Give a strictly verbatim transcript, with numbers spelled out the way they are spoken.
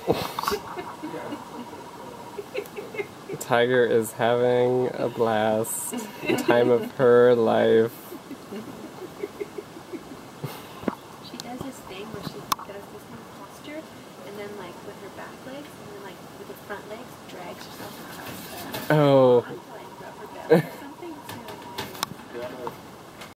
Tiger is having a blast. The time of her life. She does this thing where she does this kind of posture, and then like with her back legs, and then like with her front legs, drags herself across the... Oh.